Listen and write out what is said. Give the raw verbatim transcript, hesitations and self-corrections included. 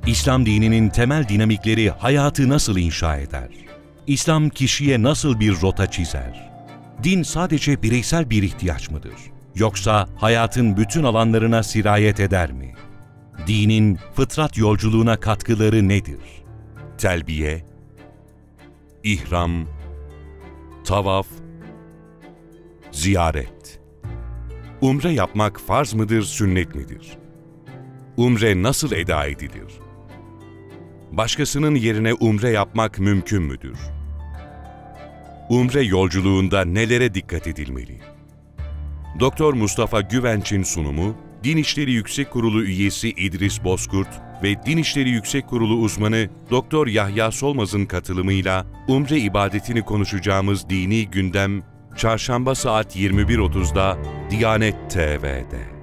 İslam dininin temel dinamikleri hayatı nasıl inşa eder? İslam kişiye nasıl bir rota çizer? Din sadece bireysel bir ihtiyaç mıdır? Yoksa hayatın bütün alanlarına sirayet eder mi? Dinin fıtrat yolculuğuna katkıları nedir? Telbiye, ihram, tavaf, ziyaret. Umre yapmak farz mıdır, sünnet midir? Umre nasıl eda edilir? Başkasının yerine umre yapmak mümkün müdür? Umre yolculuğunda nelere dikkat edilmeli? Doktor Mustafa Güvenç'in sunumu, Din İşleri Yüksek Kurulu üyesi İdris Bozkurt ve Din İşleri Yüksek Kurulu uzmanı Doktor Yahya Solmaz'ın katılımıyla umre ibadetini konuşacağımız Dini Gündem, Çarşamba saat yirmi bir otuzda Diyanet T V'de.